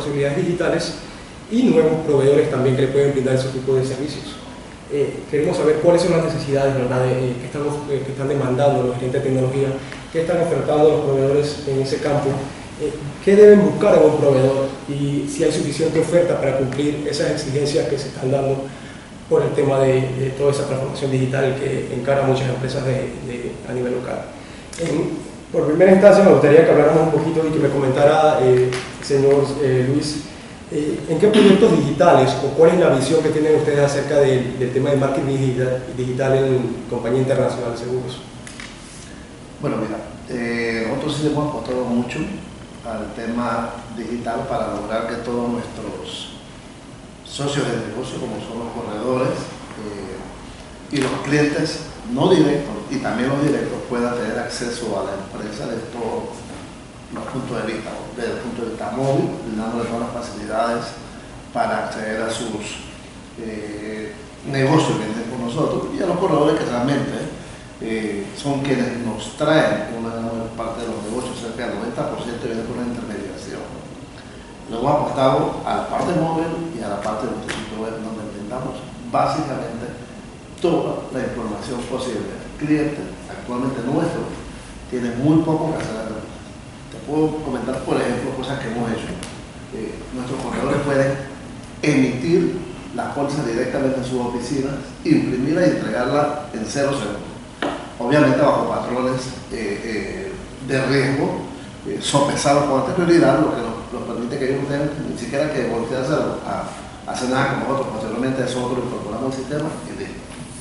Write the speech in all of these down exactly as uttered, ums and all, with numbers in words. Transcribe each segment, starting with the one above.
posibilidades digitales y nuevos proveedores también que le pueden brindar ese tipo de servicios. Eh, queremos saber cuáles son las necesidades, ¿verdad?, de, eh, que, estamos, eh, que están demandando los gerentes de tecnología, qué están ofertando los proveedores en ese campo, eh, qué deben buscar en un proveedor y si hay suficiente oferta para cumplir esas exigencias que se están dando por el tema de, de toda esa transformación digital que encara muchas empresas de, de, a nivel local. En, por primera instancia me gustaría que habláramos un poquito y que me comentara, eh, señor eh, Luis, eh, en qué proyectos digitales o cuál es la visión que tienen ustedes acerca del, del tema de marketing digital, digital en Compañía Internacional de Seguros. Bueno, mira, eh, nosotros sí hemos apostado mucho al tema digital para lograr que todos nuestros socios de negocio, como son los corredores eh, y los clientes no directos y también los directos, puedan tener acceso a la empresa desde todos los puntos de vista, desde el punto de vista móvil, dándole todas las facilidades para acceder a sus eh, negocios que tienen con nosotros, y a los corredores que realmente eh, son quienes nos traen una gran parte de los negocios, cerca del noventa por ciento viene por una intermediación. Luego hemos apostado a la parte móvil y a la parte de nuestro sitio web, donde brindamos básicamente toda la información posible. El cliente actualmente nuestro tiene muy poco que hacer. Te puedo comentar, por ejemplo, cosas que hemos hecho. Eh, nuestros corredores pueden emitir las pólizas directamente en sus oficinas, imprimirla y entregarla en cero segundos. Obviamente bajo patrones eh, eh, de riesgo, eh, sopesados con anterioridad, lo que nos, nos permite que ellos no tengan ni siquiera que voltearse a, a hacer nada con nosotros. Posteriormente eso nosotros lo incorporamos al sistema y listo.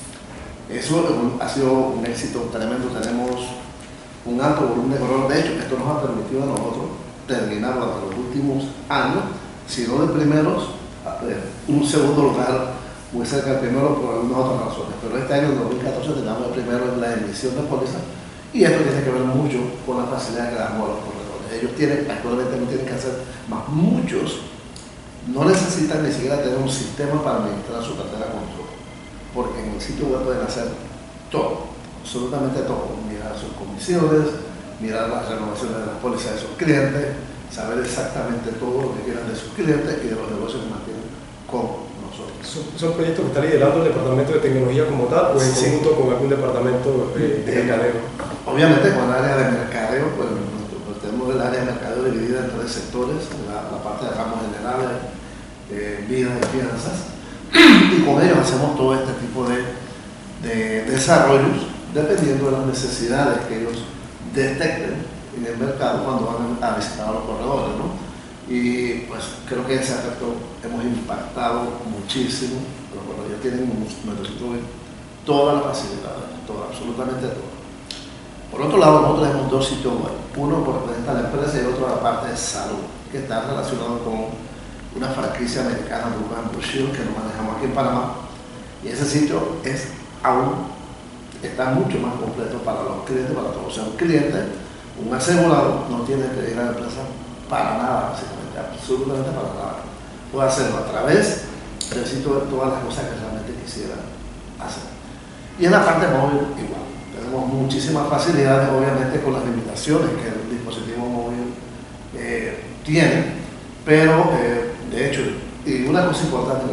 Eso ha sido un éxito tremendo. Tenemos un alto volumen de corredores. De hecho, esto nos ha permitido a nosotros terminar durante los últimos años, si no de primeros, un segundo lugar muy cerca del primero por algunas otras razones. Pero este año, en dos mil catorce, tenemos el primero en la emisión de pólizas, y esto tiene que ver mucho con la facilidad que damos a los corredores. Ellos tienen, actualmente no tienen que hacer más. Muchos no necesitan ni siquiera tener un sistema para administrar su cartera con nosotros, porque en el sitio web pueden hacer todo, absolutamente todo. Mirar sus comisiones, mirar las renovaciones de las pólizas de sus clientes, saber exactamente todo lo que quieran de sus clientes y de los negocios que mantienen con nosotros. ¿Son, son proyectos que está liderando el departamento de tecnología como tal o en Sí. conjunto con algún departamento eh, de mercadeo? Obviamente con el área de mercadeo, pues, pues tenemos el área de mercadeo dividida en tres sectores: la, la parte de ramos generales, eh, vida y finanzas, y con ellos hacemos todo este tipo de, de desarrollos dependiendo de las necesidades que ellos detecten en el mercado cuando van a visitar a los corredores, ¿no? Y pues creo que en ese aspecto hemos impactado muchísimo. Los corredores tienen nuestro sitio web todas las facilidades, todas, absolutamente todas. Por otro lado, nosotros tenemos dos sitios web, uno por representar la empresa y otro la parte de salud, que está relacionado con una franquicia americana, Blue Shield, que nos manejamos aquí en Panamá, y ese sitio es aún está mucho más completo para los clientes, para todos. O sea, un cliente, un asegurado, no tiene que ir a la empresa para nada, básicamente, absolutamente para nada. Puede hacerlo a través del sitio de todas las cosas que realmente quisiera hacer. Y en la parte móvil, igual. Tenemos muchísimas facilidades, obviamente con las limitaciones que el dispositivo móvil eh, tiene, pero eh, de hecho, y una cosa importante,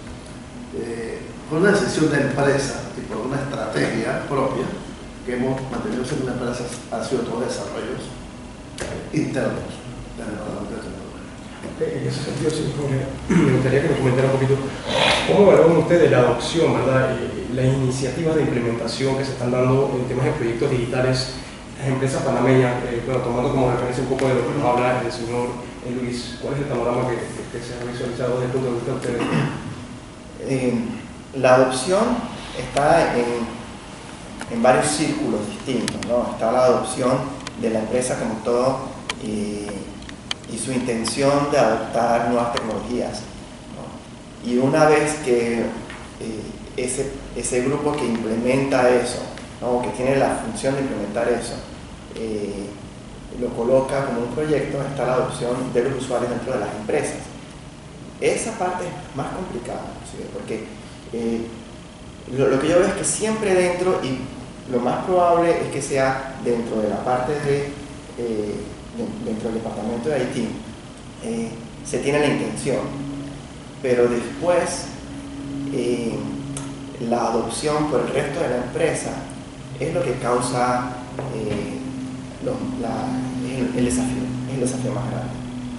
eh, fue una decisión de empresa y por una estrategia propia que hemos mantenido siendo una empresa, ha sido todos desarrollos internos del departamento de tecnología. En ese sentido, sí, me gustaría que nos comentara un poquito cómo evalúan ustedes la adopción, ¿verdad? Y las iniciativas de implementación que se están dando en temas de proyectos digitales en las empresas panameñas, eh, bueno, tomando como referencia un poco de lo que nos habla el señor Luis. ¿Cuál es el panorama que, que, que se ha visualizado desde el punto de vista de ustedes? Eh, la adopción está en, en varios círculos distintos, ¿no? Está la adopción de la empresa como todo y, y su intención de adoptar nuevas tecnologías, ¿no? Y una vez que eh, ese, ese grupo que implementa eso, ¿no? Que tiene la función de implementar eso, eh, lo coloca como un proyecto, está la adopción de los usuarios dentro de las empresas. Esa parte es más complicada, ¿sí? Porque eh, lo, lo que yo veo es que siempre dentro, y lo más probable es que sea dentro de la parte de, eh, de dentro del departamento de I T, eh, se tiene la intención, pero después eh, la adopción por el resto de la empresa es lo que causa eh, lo, la, el, el desafío, es el desafío más grande.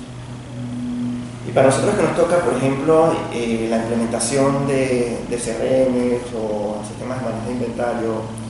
Y para nosotros que nos toca, por ejemplo, eh, la implementación de, de C R Ms o sistemas de manejo de inventario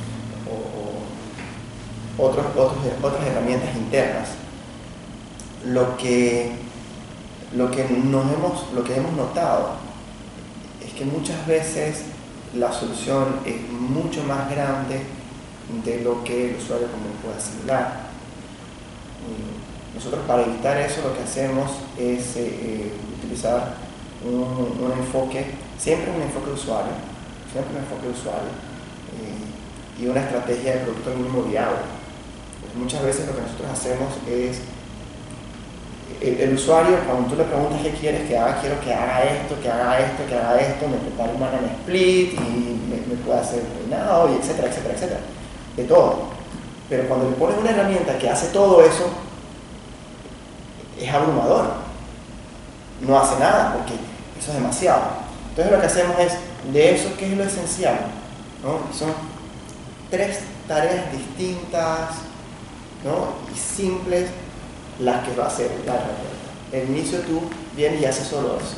o, o otros, otros, otras herramientas internas, lo que, lo, que nos hemos, lo que hemos notado es que muchas veces la solución es mucho más grande de lo que el usuario común puede asimilar. Nosotros, para evitar eso, lo que hacemos es eh, utilizar un, un enfoque, siempre un enfoque de usuario, siempre un enfoque de usuario eh, y una estrategia de producto mínimo viable. Pues muchas veces lo que nosotros hacemos es, el, el usuario, cuando tú le preguntas qué quieres que haga, quiero que haga esto, que haga esto, que haga esto, me prepare un banana split y me, me pueda hacer un peinado, y etcétera, etcétera, etcétera, de todo. Pero cuando le pones una herramienta que hace todo eso, es abrumador, no hace nada porque eso es demasiado. Entonces lo que hacemos es, de eso, ¿qué es lo esencial? ¿No? Son tres tareas distintas, ¿no? Y simples las que va a hacer la herramienta. Al inicio tú vienes y haces solo eso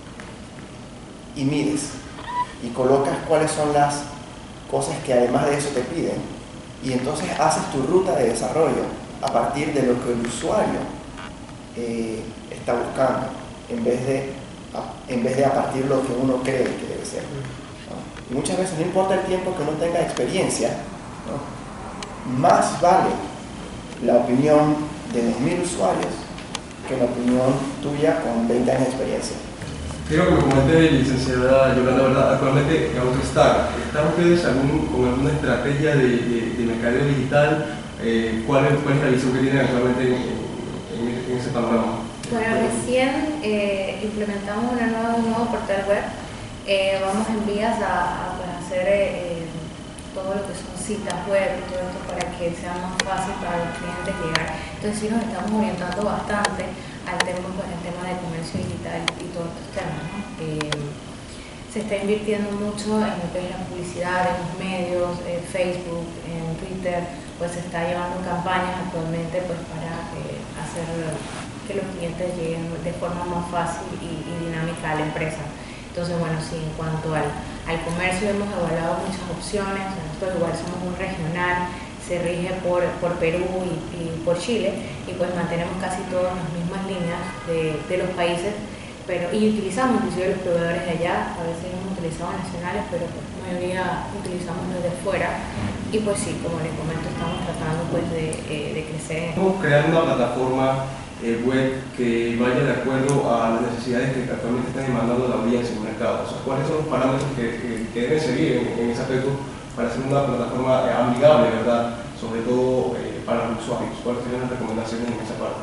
y mides y colocas cuáles son las cosas que además de eso te piden, y entonces haces tu ruta de desarrollo a partir de lo que el usuario Eh, está buscando, en vez de a, en vez de a partir de lo que uno cree que debe ser, ¿no? Y muchas veces no importa el tiempo que uno tenga experiencia, ¿no? Más vale la opinión de dos mil usuarios que la opinión tuya con veinte años de experiencia. Quiero que me comente, licenciada Yolanda, ¿verdad? Actualmente en AutoStack, ¿están ustedes algún, con alguna estrategia de, de, de mercadeo digital? Eh, ¿cuál, es, ¿Cuál es la visión que tienen actualmente en, en, en ese panorama? Bueno, recién eh, implementamos una nueva, un nuevo portal web. Eh, vamos en vías a, a pues, hacer eh, todo lo que son citas web y todo esto para que sea más fácil para los clientes llegar. Entonces sí nos estamos orientando bastante al tema, pues, el tema de comercio digital y todos estos temas, ¿no? Eh, se está invirtiendo mucho en lo que es la publicidad, en los medios, en Facebook, en Twitter, pues se está llevando campañas actualmente pues para eh, hacer que los clientes lleguen de forma más fácil y, y dinámica a la empresa. Entonces, bueno, sí, en cuanto al, al comercio hemos evaluado muchas opciones. Nosotros igual somos un regional, se rige por, por Perú y, y por Chile, y pues mantenemos casi todas las mismas líneas de, de los países, pero, y utilizamos inclusive los proveedores de allá. A veces hemos utilizado nacionales, pero pues la mayoría utilizamos los de fuera. Y pues sí, como les comento, estamos tratando pues de, eh, de crecer. Estamos creando una plataforma eh, web que vaya de acuerdo a las necesidades que actualmente están demandando la audiencia en el mercado. O sea, ¿cuáles son los parámetros que, que, que deben seguir en, en ese aspecto para hacer una plataforma eh, amigable, ¿verdad? Sobre todo eh, para los usuarios? ¿Cuáles serían las recomendaciones en esa parte?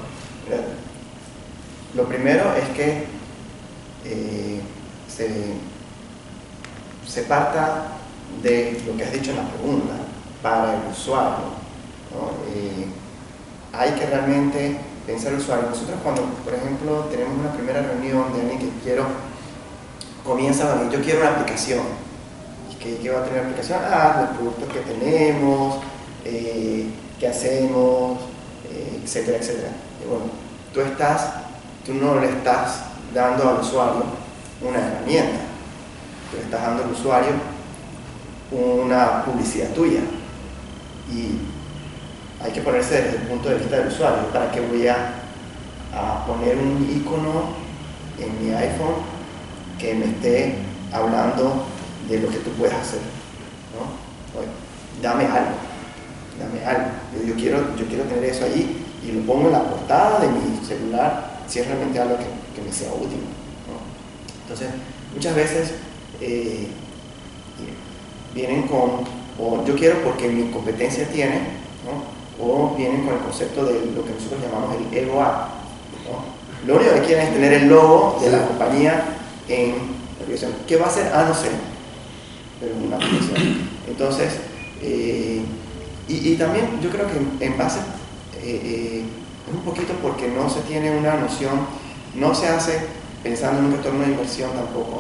Lo primero es que eh, se, se parta de lo que has dicho en la pregunta, para el usuario, ¿no? Eh, hay que realmente pensar el usuario. Nosotros cuando, por ejemplo, tenemos una primera reunión de alguien que quiero, comienza a decir, yo quiero una aplicación. ¿Qué, qué va a tener la aplicación? Ah, los productos que tenemos, eh, qué hacemos, eh, etcétera, etcétera. Y bueno, tú estás, tú no le estás dando al usuario una herramienta, tú le estás dando al usuario una publicidad tuya, y hay que ponerse desde el punto de vista del usuario. ¿Para qué voy a, a poner un icono en mi iPhone que me esté hablando de lo que tú puedes hacer, ¿no? Oye, dame algo, dame algo. Yo, yo, quiero, yo quiero tener eso allí y lo pongo en la portada de mi celular si es realmente algo que, que me sea útil, ¿no? Entonces, muchas veces eh, vienen con, o yo quiero porque mi competencia tiene, ¿no? O vienen con el concepto de lo que nosotros llamamos el ego app, ¿no? Lo único que quieren es tener el logo de la compañía en la aplicación. ¿Qué va a hacer? Ah, no sé, pero en una aplicación. Entonces, eh, y, y también yo creo que en base, eh, eh, un poquito porque no se tiene una noción no se hace pensando en un retorno de inversión tampoco,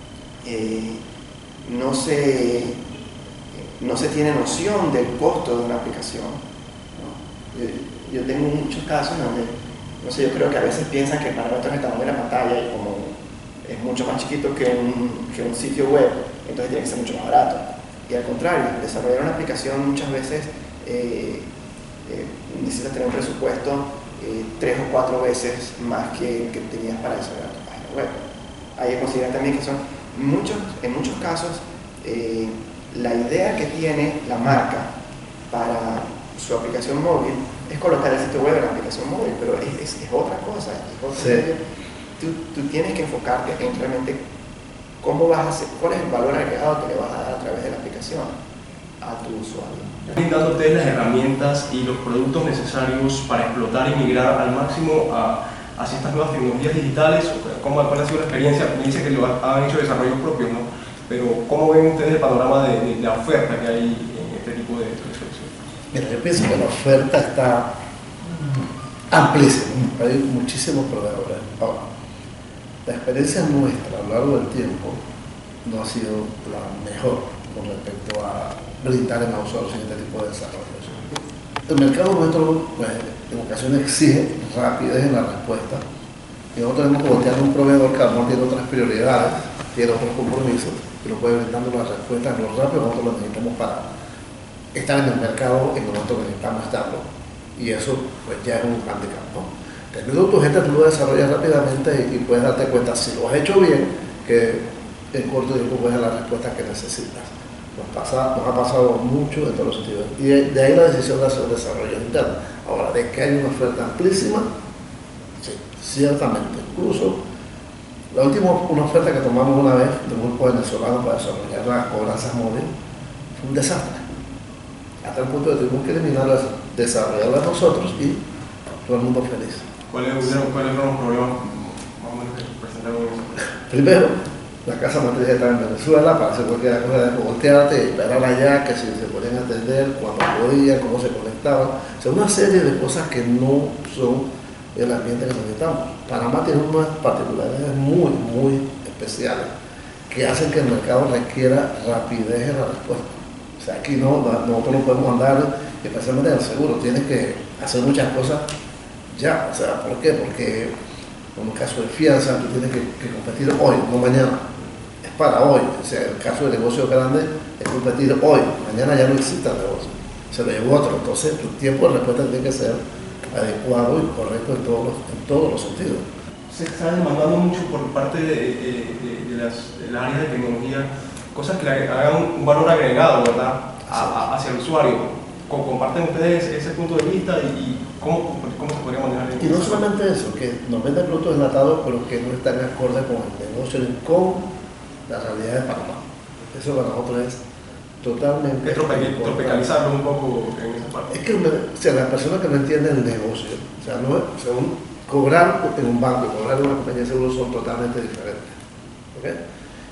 eh, no, se, no se tiene noción del costo de una aplicación, ¿no? Yo, yo tengo muchos casos donde, no sé, yo creo que a veces piensan que para nosotros el tamaño de la pantalla y como es mucho más chiquito que un, que un sitio web, entonces tiene que ser mucho más barato. Y al contrario, desarrollar una aplicación muchas veces eh, eh, necesitas tener un presupuesto eh, tres o cuatro veces más que que tenías para desarrollar tu página web. Hay que considerar también que son muchos, en muchos casos eh, la idea que tiene la marca para su aplicación móvil es colocar el sitio web en la aplicación móvil, pero es, es, es otra cosa. Es otra Sí. tú, tú tienes que enfocarte en realmente cómo vas a hacer, cuál es el valor agregado que le vas a dar a través de la aplicación a tu usuario. Brindando ustedes las herramientas y los productos necesarios para explotar y migrar al máximo a, hacia estas nuevas tecnologías digitales. ¿Cómo, ¿Cuál ha sido la experiencia? Me dice que lo han hecho desarrollos propios, ¿no? Pero ¿cómo ven ustedes el panorama de, de la oferta que hay en este tipo de soluciones? Mira, yo pienso que la oferta está amplísima, hay muchísimos proveedores. Ahora, la experiencia nuestra a lo largo del tiempo no ha sido la mejor con respecto a brindar en outsourcing este tipo de desarrollos. El mercado nuestro, pues, en ocasiones exige rapidez en la respuesta y nosotros tenemos que voltear a un proveedor que a lo mejor tiene otras prioridades, tiene otros compromisos y nos puede brindar las respuestas lo rápido que nosotros lo necesitamos para estar en el mercado en el momento que necesitamos estarlo. Y eso pues ya es un handicap, ¿no? Teniendo tu gente, tú lo desarrollas rápidamente y, y puedes darte cuenta, si lo has hecho bien, que en corto tiempo puedes dar la respuesta que necesitas. Nos, pasa, nos ha pasado mucho en todos los sentidos. Y de, de ahí la decisión de hacer desarrollo interno. Ahora, de que hay una oferta amplísima, sí, ciertamente. Incluso, la última una oferta que tomamos una vez de un grupo venezolano para desarrollar las cobranzas móviles fue un desastre. Hasta el punto de que tuvimos que eliminarlas, desarrollarlas nosotros y todo el mundo feliz. ¿Cuáles fueron los problemas más o menos que presentaron eso? Primero, la casa matriz estaba en Venezuela, para hacer cualquier cosa de voltearte y esperar allá, que si se podían atender, cuando podían, cómo se conectaban. O sea, una serie de cosas que no son el ambiente que necesitamos. Panamá tiene unas particularidades muy, muy especiales que hacen que el mercado requiera rapidez en la respuesta. O sea, aquí no, nosotros no podemos andar, especialmente en el seguro, tienes que hacer muchas cosas ya. O sea, ¿por qué? Porque en un caso de fianza tú tienes que, que competir hoy, no mañana. Es para hoy. O sea, el caso de negocio grande es competir hoy. Mañana ya no existe el negocio. Se lo llevó otro. Entonces, tu tiempo de respuesta tiene que ser adecuado y correcto en todos los, en todos los sentidos. Se está demandando mucho por parte de, de, de, de, las, de las áreas de tecnología cosas que le hagan un valor agregado, ¿verdad?, a, a, hacia el usuario. ¿Comparten ustedes ese punto de vista y, y cómo, cómo se podría manejar eso? Y no solamente eso, que nos venden productos enlatados, pero que no están acorde con el negocio ni con la realidad de Panamá. Eso para nosotros es totalmente... Es tropicalizarlo un poco en esa parte. Es que o sea, las personas que no entienden el negocio, o sea, no, o sea un, cobrar en un banco y cobrar en una compañía de seguros son totalmente diferentes. ¿Okay?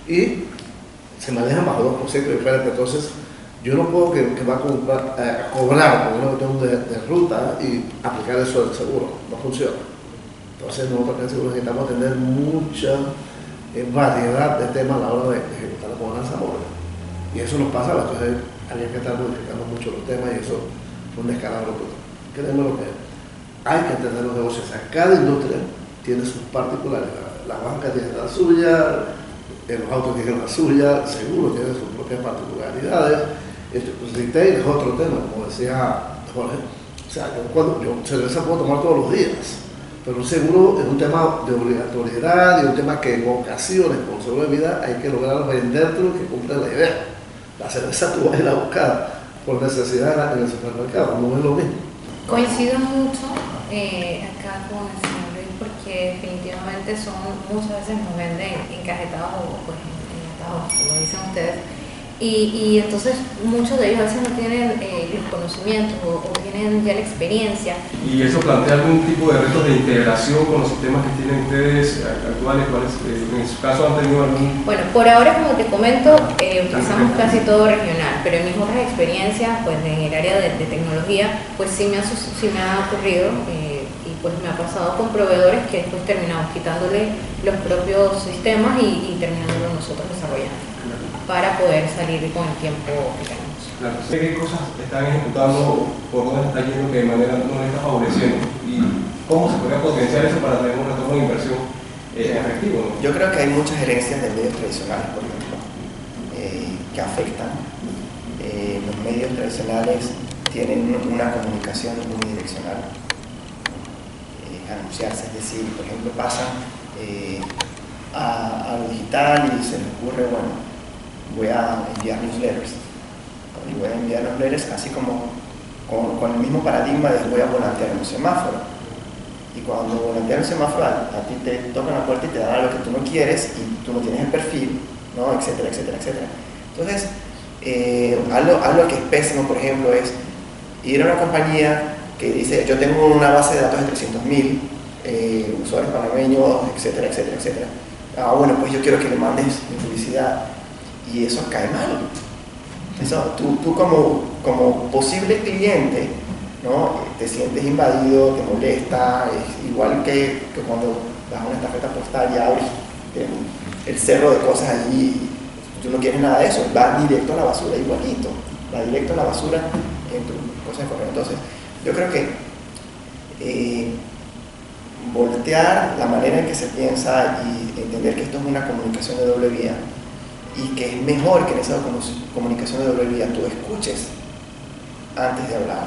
Y se manejan bajo dos conceptos diferentes. Entonces, yo no puedo que, que va a, comprar, eh, a cobrar por una cuestión de, de ruta y aplicar eso al seguro. No funciona. Entonces, nosotros en el seguro necesitamos tener mucha eh, variedad de temas a la hora de ejecutar la cobranza móvil. Y eso nos pasa, entonces había que estar modificando mucho los temas y eso fue un descalabro brutal. Créeme lo que hay que entender los negocios. O sea, cada industria tiene sus particularidades. La banca tiene la suya, los autos tienen la suya, el seguro tiene sus propias particularidades. Este, pues, retail es otro tema, como decía Jorge. O sea, yo, cuando, yo cerveza puedo tomar todos los días, pero un seguro es un tema de obligatoriedad y un tema que en ocasiones, con seguro de vida, hay que lograr vendértelo y que cumpla la idea. La cerveza tú vas a ir a buscar por necesidad en el supermercado, no es lo mismo. Coincido mucho eh, acá con el señor Luis, porque definitivamente son, muchas veces nos venden encajetados o pues enlatados, como dicen ustedes. Y, y entonces muchos de ellos a veces no tienen eh, los conocimientos o, o tienen ya la experiencia. ¿Y eso plantea algún tipo de retos de integración con los sistemas que tienen ustedes actuales? ¿Cuáles, eh, en su caso han tenido algún...? Bueno, por ahora, como te comento, eh, utilizamos casi todo regional, pero en mis otras experiencias, pues en el área de, de tecnología, pues sí me ha, sí me ha ocurrido, eh, y pues me ha pasado con proveedores que después terminamos quitándole los propios sistemas y, y terminándolo nosotros desarrollando para poder salir con el tiempo que tenemos. Claro, sé qué cosas están ejecutando, por dónde está yendo, que de manera no le está favoreciendo y cómo se podría potenciar eso para tener un retorno de inversión eh, efectivo, ¿no? Yo creo que hay muchas herencias de medios tradicionales, por ejemplo, eh, que afectan. Eh, los medios tradicionales tienen una comunicación unidireccional, eh, anunciarse, es decir, por ejemplo, pasan eh, a, a lo digital y se les ocurre, bueno, voy a enviar newsletters, y voy a enviar newsletters así como con, con el mismo paradigma de voy a volantear un semáforo, y cuando volantear un semáforo a, a ti te tocan la puerta y te dan algo que tú no quieres y tú no tienes el perfil, ¿no? etcétera, etcétera, etcétera. Entonces, eh, algo, algo que es pésimo, por ejemplo, es ir a una compañía que dice yo tengo una base de datos de trescientos mil eh, usuarios panameños, etcétera, etcétera, etcétera. Ah, bueno, pues yo quiero que le mandes mi publicidad, y eso cae mal. Eso, tú, tú como, como posible cliente, ¿no? Te sientes invadido, te molesta, es igual que, que cuando vas a una tarjeta postal y abres el, el cerro de cosas allí, tú no quieres nada de eso, va directo a la basura, igualito, va directo a la basura en tu cosa de correo. Entonces, yo creo que eh, voltear la manera en que se piensa y entender que esto es una comunicación de doble vía, y que es mejor que en esa comunicación de doble vía tú escuches antes de hablar,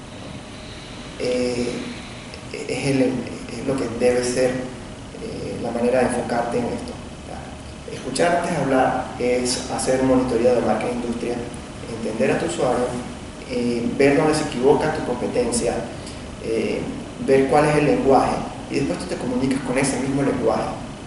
eh, es, el, es lo que debe ser eh, la manera de enfocarte en esto. Escuchar antes de hablar es hacer un monitoreo de marca e industria, entender a tu usuario, eh, ver dónde se equivoca tu competencia, eh, ver cuál es el lenguaje, y después tú te comunicas con ese mismo lenguaje,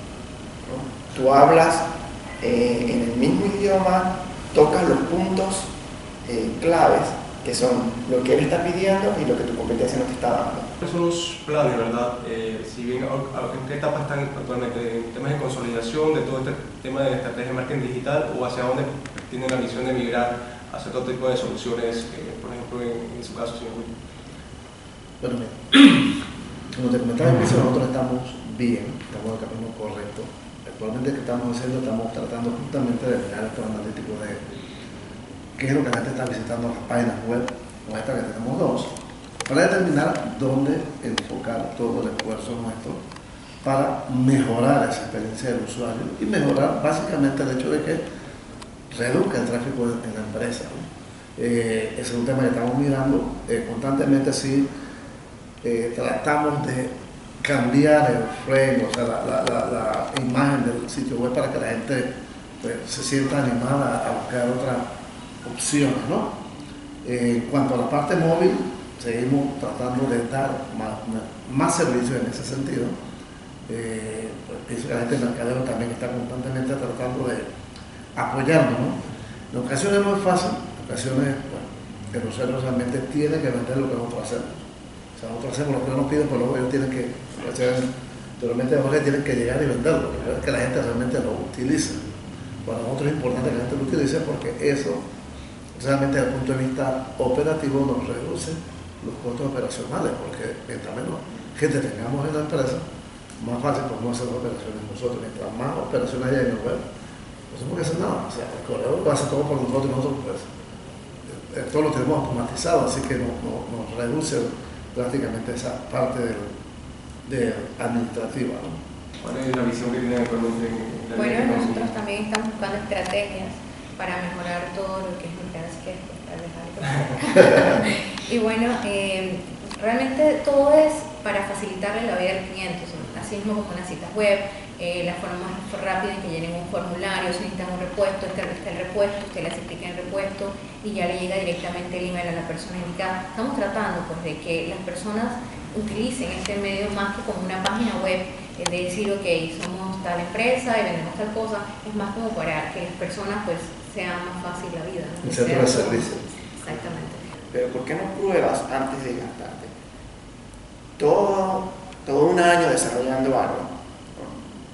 ¿no? Tú hablas eh, en el mismo idioma, tocas los puntos eh, claves, que son lo que él está pidiendo y lo que tu competencia no te está dando. ¿Cuáles son los planes, verdad? Eh, si bien, ¿en qué etapa están actualmente? ¿En temas de consolidación de todo este tema de estrategia de marketing digital, o hacia dónde tienen la misión de migrar hacia otro tipo de soluciones, eh, por ejemplo, en, en su caso, señor Will? Bueno, mira, como te comentaba, nosotros estamos bien, estamos en el camino correcto. Actualmente, ¿qué estamos haciendo? Estamos tratando justamente de mirar estos analíticos de qué es lo que la gente está visitando las páginas web, como esta que tenemos dos, para determinar dónde enfocar todo el esfuerzo nuestro para mejorar esa experiencia del usuario y mejorar básicamente el hecho de que reduzca el tráfico en la empresa, ¿no? Eh, ese es un tema que estamos mirando eh, constantemente. Si eh, tratamos de cambiar el frame, o sea, la, la, la, la imagen del sitio web para que la gente pues, se sienta animada a buscar otras opciones, ¿no? Eh, en cuanto a la parte móvil, seguimos tratando de dar más, más servicios en ese sentido. Eh, pues, pienso que la gente del mercadeo también está constantemente tratando de apoyarnos, ¿no? En ocasiones no es fácil, en ocasiones, bueno, el usuario realmente tiene que vender lo que nosotros hacemos. O sea, nosotros hacemos lo que nos piden, pero luego ellos tienen que, realmente tienen que llegar y venderlo, que la gente realmente lo utilice. Para nosotros es importante que la gente lo utilice, porque eso realmente desde el punto de vista operativo nos reduce los costos operacionales, porque mientras menos gente tengamos en la empresa, más fácil podemos hacer las operaciones nosotros. Mientras más operaciones haya en el web, no tenemos que hacer nada. O sea, el corredor lo hace todo por nosotros, y nosotros pues todo lo tenemos automatizado, así que nos, nos, nos reduce prácticamente esa parte del, de administrativa, ¿no? ¿Cuál es la visión que tienen actualmente en la Bueno, línea de nosotros también estamos buscando estrategias para mejorar todo lo que es mi así que tal vez algo. Y bueno, eh, realmente todo es para facilitarle la vida al cliente, así mismo como unas citas web, eh, la forma más rápida en que llenen un formulario, si necesitan un repuesto, está el repuesto, usted les explica el repuesto y ya le llega directamente el email a la persona indicada. Estamos tratando pues, de que las personas utilicen este medio más que como una página web, es de decir, ok, somos tal empresa y vendemos tal cosa, es más como para que las personas pues sea más fácil la vida, ¿no? El centro de servicio. Exactamente. Pero ¿por qué no pruebas antes de gastarte? Todo, todo un año desarrollando algo, ¿no?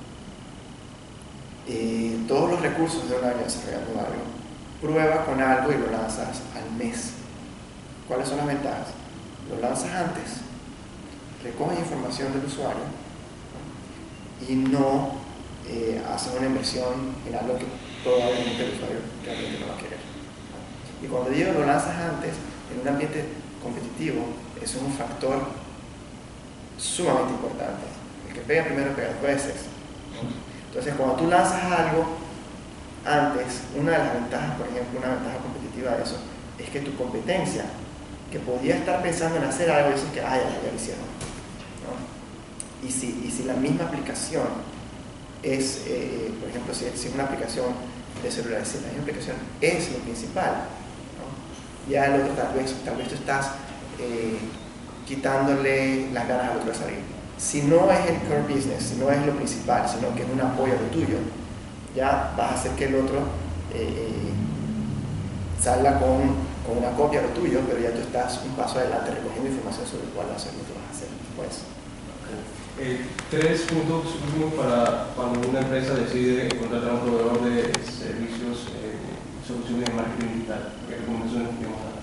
Y todos los recursos de un año desarrollando algo, prueba con algo y lo lanzas al mes. ¿Cuáles son las ventajas? Lo lanzas antes recogen información del usuario, ¿no? Y no eh, hacen una inversión en algo que probablemente el usuario realmente no va a querer, ¿no? Y cuando digo lo lanzas antes, en un ambiente competitivo, eso es un factor sumamente importante. El que pega primero pega dos veces, ¿no? Entonces, cuando tú lanzas algo antes, una de las ventajas, por ejemplo, una ventaja competitiva de eso, es que tu competencia, que podía estar pensando en hacer algo, dices que, ay, ya lo hicieron, ¿no? Y si, y si la misma aplicación es, eh, por ejemplo, si, si es una aplicación de celular, si la misma aplicación es lo principal, ¿no? Ya el otro tal vez, tal vez tú estás eh, quitándole las ganas al otro de salir. Si no es el core business, si no es lo principal, sino que es un apoyo a lo tuyo, ya vas a hacer que el otro eh, eh, salga con, con una copia de lo tuyo, pero ya tú estás un paso adelante recogiendo información sobre cuál va a ser lo que vas a hacer después. Eh, tres puntos últimos para cuando una empresa decide contratar a un proveedor de servicios, eh, soluciones de marketing digital. ¿Qué recomendaciones podemos dar?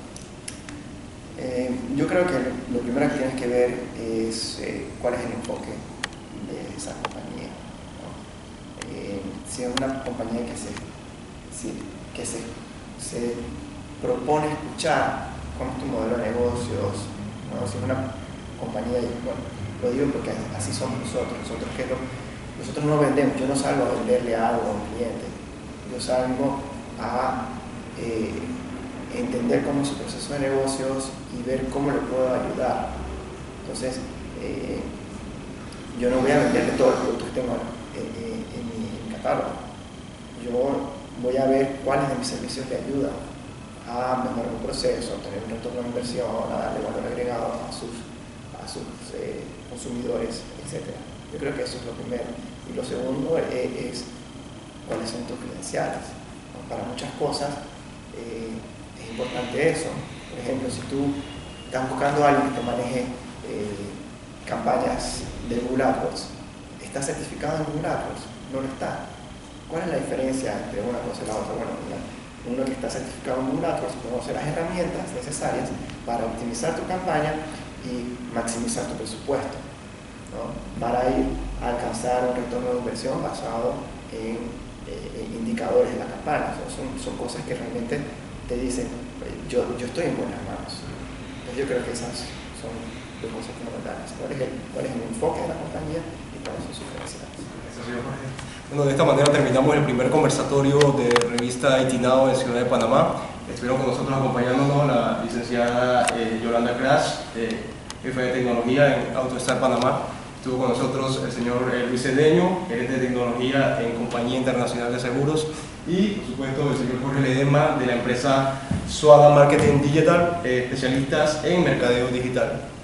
Eh, yo creo que lo primero que tienes que ver es eh, cuál es el enfoque de esa compañía, ¿no? Eh, si es una compañía que se, si, que se, se propone escuchar cuál es tu modelo de negocios, ¿no? Si es una compañía, bueno, lo digo porque así somos nosotros, nosotros, que lo, nosotros no vendemos, yo no salgo a venderle algo a un cliente, yo salgo a eh, entender cómo es su proceso de negocios y ver cómo le puedo ayudar. Entonces, eh, yo no voy a venderle todos los productos que tengo en, en, en, mi, en mi catálogo, yo voy a ver cuáles de mis servicios le ayudan a mejorar un proceso, a obtener un retorno de inversión, a darle valor agregado a sus sus eh, consumidores, etcétera. Yo creo que eso es lo primero. Y lo segundo es, es cuáles son tus credenciales, ¿no? Para muchas cosas eh, es importante eso. Por ejemplo, si tú estás buscando a alguien que te maneje eh, campañas de Google AdWords, ¿está certificado en Google AdWords? No lo está. ¿Cuál es la diferencia entre una cosa y la otra? Bueno, uno que está certificado en Google AdWords conoce las herramientas necesarias para optimizar tu campaña y maximizar tu presupuesto, ¿no? Para ir a alcanzar un retorno de inversión basado en, eh, en indicadores de la campaña. Son, son cosas que realmente te dicen, yo, yo estoy en buenas manos. Entonces yo creo que esas son dos cosas fundamentales. ¿Cuál es el, cuál es el enfoque de la compañía y cuáles son sus capacidades? Bueno, de esta manera terminamos el primer conversatorio de revista I T Now en Ciudad de Panamá. Estuvieron con nosotros acompañándonos la licenciada eh, Yolanda Crash, eh, jefe de tecnología en AutoStar Panamá. Estuvo con nosotros el señor eh, Luis Cedeño, gerente de tecnología en Compañía Internacional de Seguros, y por supuesto el señor Jorge Ledesma de la empresa Suada Marketing Digital, eh, especialistas en mercadeo digital.